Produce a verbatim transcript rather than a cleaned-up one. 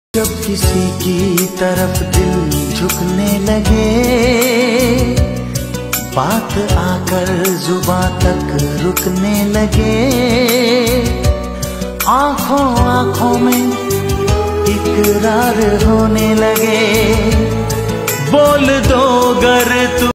जब किसी की तरफ दिल झुकने लगे, बात आकर जुबां तक रुकने लगे, आंखों आंखों में इकरार होने लगे, बोल दो गर तू